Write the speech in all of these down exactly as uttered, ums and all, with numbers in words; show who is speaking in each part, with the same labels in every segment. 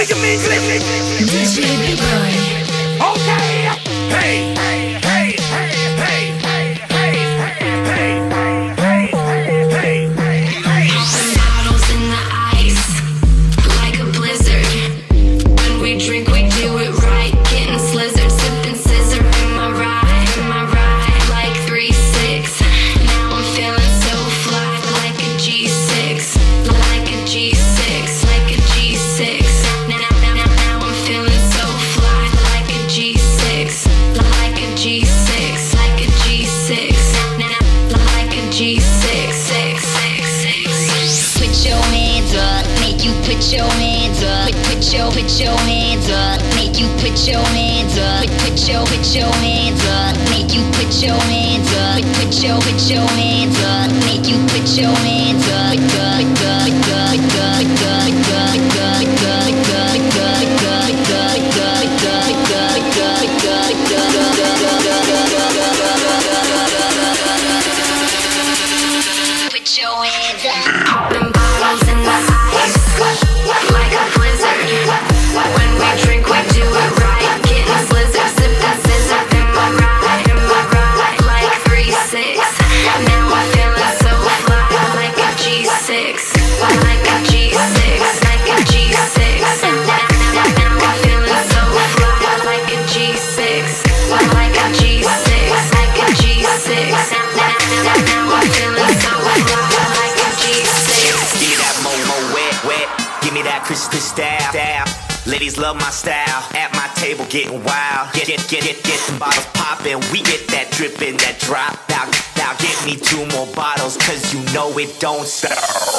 Speaker 1: Make it mean glitzy.
Speaker 2: D J B-Boy.
Speaker 1: Okay. Hey, hey, hey, hey, hey, hey, hey, hey, hey, hey, hey, hey.
Speaker 2: Popping bottles in the ice like a blizzard. When we drink, we do it right. Getting slizzard, sipping scissor. Am I right? Am I right? Like three six. Now I'm feeling so fly, like a G six, like a G six, like a G six. Now, now, now, now I'm feeling so fly, like a G six, like a G six, like a G six. Now, now, like a G six, six, six, six. Put your hands up, make you put your hands up. Put, put your, put your hands up, make you put your hands up. Put, put your, put your hands up, make you put your hands up. Put, put your, put your hands up, make you put your hands up. Put, put, put, put, put, put, put, put, put, put, put, put, put, put, put, put, put your hands up. Popping bottles in the ice like a blizzard. When we drink, we do it right. Getting slizzard, sipping scissor. Am I right? Am I right? Like three six. Now I'm feeling so fly, like a G six, like a G six, like a G six. Now, now, now I'm feeling so fly, like a G six, like a G six, like a G six. Now, now, now, now I'm feeling so fly, like a G six.
Speaker 3: Give me that mo mo wet wet. Give me that Christmas style style. Ladies love my style. At my table getting wild. Get get get get get some bottles poppin'. We get that drippin', that drop. Now now get me two more bottles, cause you know it don't stop.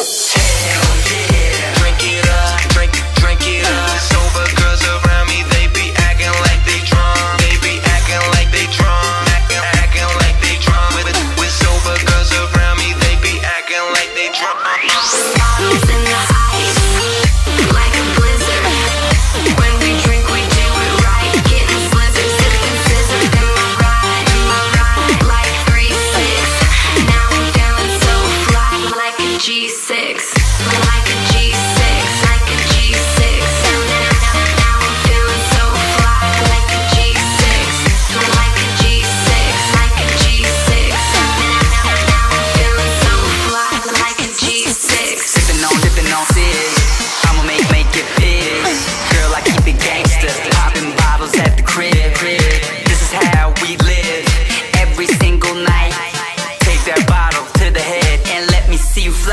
Speaker 3: Hell yeah. Drink it up, drink drink it up. Sober girls around me, they be acting like they drunk. They be acting like they drunk. Acting acting like they drunk. With with sober girls around me, they be acting like they drunk.
Speaker 2: Bottles in the ice like a blizzard. When we drink, we do it right. Getting slizzard, sipping scissor. Am I right? Am I right? Like three six. Now I'm feeling so fly, like a G six, like a G six, like a G six. Now, now, now, now I'm feeling so fly, like a G six, like a G six, like a G six. Now, now, now I'm feeling so fly, like a G six.
Speaker 4: Sippin' on, dippin' on six. I'ma make, make it big. Girl, I keep it gangsta. Poppin' bottles at the crib. This is how we live. Every single night. Take that bottle to the head and let me see you fly.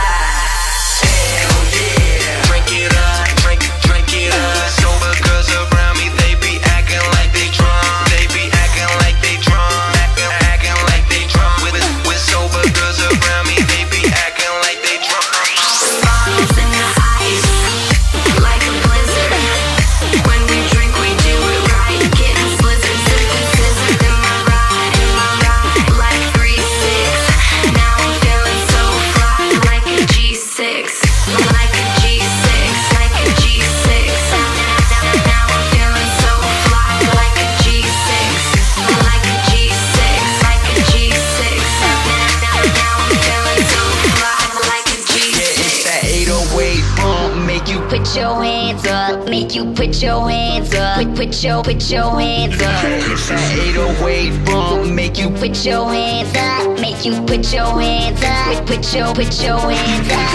Speaker 4: Hell yeah.
Speaker 3: Drink it up, drink, drink it up. Sober girls around me, they be acting like they drunk. They be acting like they drunk. Acting, acting like they drunk. With, with sober girls around me, they be acting like they drunk.
Speaker 2: Bottles in the ice like a blizzard. When we drink, we do it right. Getting slizzard, sipping scissor. Am I right? Am I right? Like three six. Now I'm feeling so fly, like a G six, like a G six, like a G six. Now, now, now I'm feeling so fly, like a G six, like a G six, like a G six. Now, now, now I'm feeling so fly, like a G six.
Speaker 4: That eight oh eight bump make you
Speaker 2: Put your hands up, make you put your hands up. Put, put your, put your hands up.
Speaker 4: that eight oh eight bump make you
Speaker 2: Put your hands up, make you put your hands up. Put, put your, put your hands up.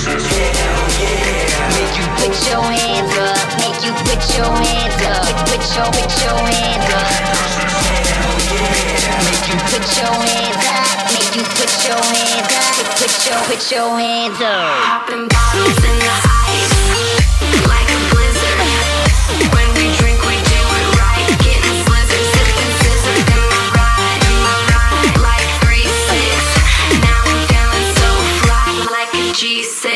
Speaker 4: make you
Speaker 2: Put your hands up, make you put your hands up. Put, put your, put your hands up.
Speaker 4: make you
Speaker 2: Put your hands up, make you put your hands up. Put, put your, put your hands up. Popping bottles in the ice like a blizzard. When we drink, we do it right. Getting slizzard, sipping scissor. Am I right? Am I right? Like three six. Now I'm feeling so fly, like a G six.